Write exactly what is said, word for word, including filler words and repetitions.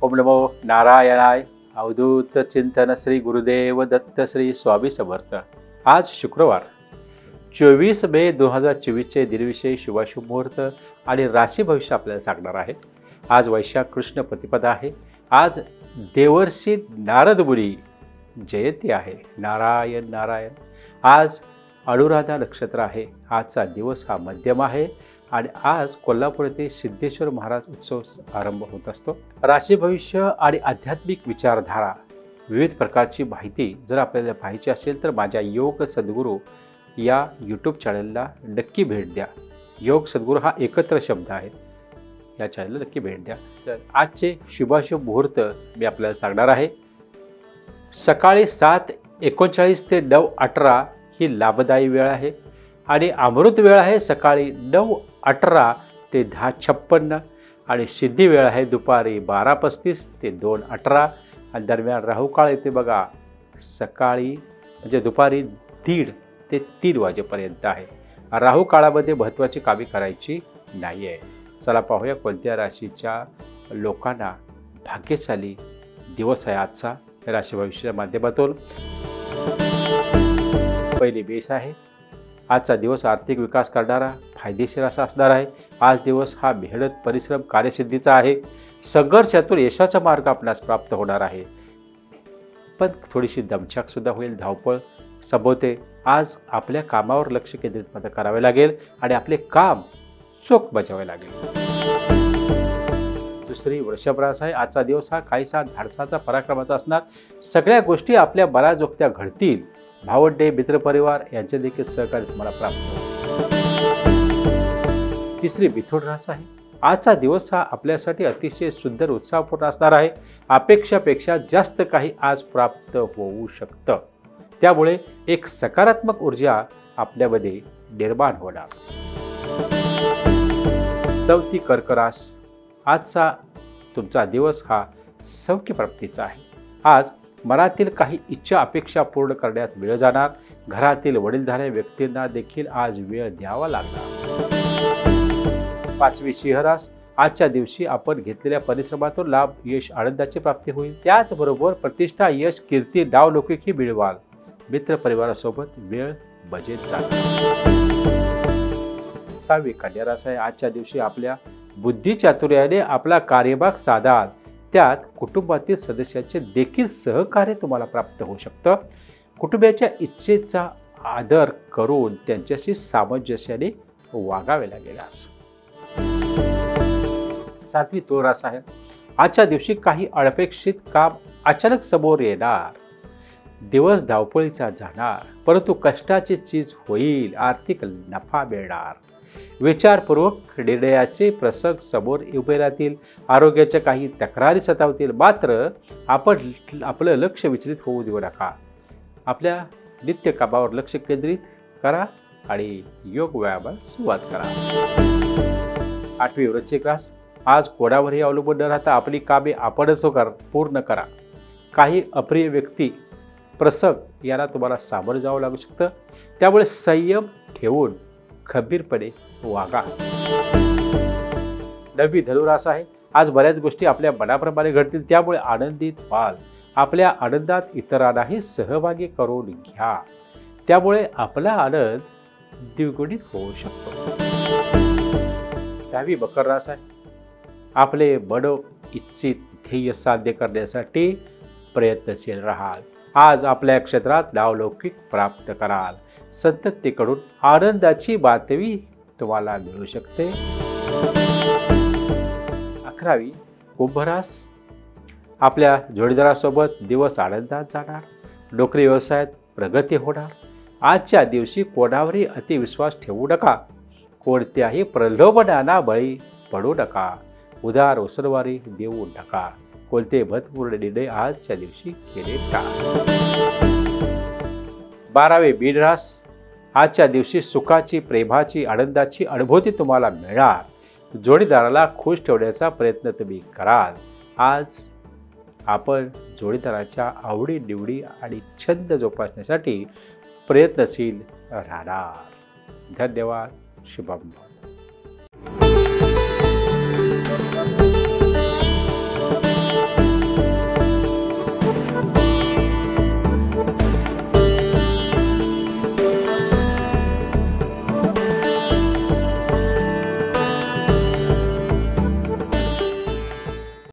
ओम नमो नारायणाय. अवधूत चिंतन श्री गुरुदेव दत्त श्री स्वामी समर्थ. आज शुक्रवार चोवीस मे दोन हजार चोवीसचे दिनविषयी शुभाशुभ मुहूर्त आणि राशी भविष्य आपल्याला सांगणार आहे. आज वैशाख कृष्ण प्रतिपदा आहे. आज देवर्षी नारद मुनी जयंती आहे. नारायण नारायण. आज अनुराधा नक्षत्र आहे. आजचा दिवस हा मध्यम आहे आणि आज कोल्हापूर येथे सिद्धेश्वर महाराज उत्सव आरंभ होत असतो. राशी भविष्य आणि आध्यात्मिक विचारधारा विविध प्रकारची माहिती जर आपल्याला पाहायची असेल तर माझ्या योग सद्गुरू या यूट्यूब चॅनलला नक्की भेट द्या. योग सद्गुरू हा एकत्र शब्द आहे. या चॅनलला नक्की भेट द्या. तर आजचे शुभाशुभ मुहूर्त मी आपल्याला सांगणार आहे. सकाळी सात एकोणचाळीस ते नऊ अठरा ही लाभदायी वेळ आहे आणि अमृत वेळ आहे सकाळी नऊ अठरा ते दहा छप्पन्न आणि सिद्धी वेळ आहे दुपारी बारा पस्तीस ते दोन अठरा आणि दरम्यान राहुकाळ येते बघा सकाळी म्हणजे दुपारी दीड ते तीन वाजेपर्यंत आहे. राहू काळामध्ये महत्त्वाची कामे करायची नाही आहे. चला पाहूया कोणत्या राशीच्या लोकांना भाग्यशाली दिवस आहे आजचा राशी भविष्याच्या माध्यमातून. पहिली मेष आहे. आजचा दिवस आर्थिक विकास करणारा फायदेशीर असा असणार आहे. आज दिवस हा मेहनत परिश्रम कार्यसिद्धीचा आहे. संघर्षातून यशाचा मार्ग आपणास प्राप्त होणार आहे. पण थोडीशी दमछाक सुद्धा होईल. धावपळ संभवते. आज आपल्या कामावर लक्ष केंद्रित मात्र करावे लागेल आणि आपले काम चोख बजावे लागेल. दुसरी वृषभ रास आहे. आजचा दिवस हा काहीसा धाडसाचा पराक्रमाचा असणार. सगळ्या गोष्टी आपल्या बऱ्याचोक्त्या घडतील. भावंडे मित्रपरिवार यांचे देखील सहकार्य तुम्हाला प्राप्त होईल. तिसरी मिथुन रास आहे. आजचा दिवस हा आपल्यासाठी अतिशय सुंदर उत्साहपूर्ण असणार आहे. अपेक्षापेक्षा जास्त काही आज प्राप्त होऊ शकतं. त्यामुळे एक सकारात्मक ऊर्जा आपल्यामध्ये निर्माण होणार. चौथी कर्क रास. आजचा तुमचा दिवस हा सौख्यप्राप्तीचा आहे. आज मनातील काही इच्छा अपेक्षा पूर्ण करण्यात वेळ जाणार. घरातील वडीलधाऱ्या व्यक्तींना देखील आज वेळ द्यावा लागणार. पाचवी सिंह रास. आजच्या दिवशी आपण घेतलेल्या परिश्रमातून लाभ यश आनंदाची प्राप्ती होईल. त्याचबरोबर प्रतिष्ठा यश कीर्ती डावलौकिकही मिळवाल. मित्र परिवारासोबत वेळ बजेट जाणार. सहावी कन्या रास आहे. आजच्या दिवशी आपल्या बुद्धी चातुर्याने आपला कार्यभाग साधाल. त्यात कुटुंबातील सदस्यांचे देखील सहकार्य तुम्हाला प्राप्त होऊ शकतं. कुटुंबाच्या इच्छेचा आदर करून त्यांच्याशी सामंजस्याने वागावे लागेल. सातवी तुळ रास आहे. आजच्या दिवशी काही अनपेक्षित काम अचानक समोर येणार. दिवस धावपळीचा जाणार परंतु कष्टाची चीज होईल. आर्थिक नफा मिळणार. विचारपूर्वक निर्णयाचे प्रसंग समोर उभे राहतील. आरोग्याच्या काही तक्रारी सतावतील. मात्र आपण आपलं लक्ष विचलित होऊ देऊ नका. आपल्या नित्य कामावर लक्ष केंद्रित करा आणि योग व्यायामाला सुरुवात करा. आठवी वृश्चिक रास. आज कोणावरही अवलंबून न राहता आपली कामे आपणच पूर्ण करा. काही अप्रिय व्यक्ती प्रसंग यांना तुम्हाला सामोरं जावं लागू शकतं. त्यामुळे संयम ठेवून खंबीरपणे वागा. नववी धनुरास आहे. आज बऱ्याच गोष्टी आपल्या मनाप्रमाणे घडतील. त्यामुळे आनंदित व्हाल. आपल्या आनंदात इतरांनाही सहभागी करून घ्या. त्यामुळे आपला आनंद द्विगुणित होऊ शकतो. दहावी मकर रास आहे. आपले मनो इच्छित ध्येय साध्य करण्यासाठी प्रयत्नशील राहाल. आज आपल्या क्षेत्रात नावलौकिक प्राप्त कराल. संततीकडून आनंदाची बातमी तुम्हाला मिळू शकते. अकरावी कुंभ रास. आपल्या जोडीदारासोबत दिवस आनंदात जाणार. नोकरी व्यवसायात प्रगती होणार. आजच्या दिवशी कोणावरही अतिविश्वास ठेवू नका. कोणत्याही प्रलोभनाला बळी पडू नका. उदार उसरवारी देऊ नका. कोणते महत्त्वपूर्ण निर्णय आजच्या दिवशी केले टाळा. बारावे मीन रास. आजच्या दिवशी सुखाची प्रेमाची आनंदाची अनुभूती तुम्हाला मिळणार. जोडीदाराला खुश ठेवण्याचा प्रयत्न तुम्ही कराल. आज आपण जोडीदाराच्या आवडी निवडी आणि छंद जोपासण्यासाठी प्रयत्नशील राहणार. धन्यवाद. शुभम.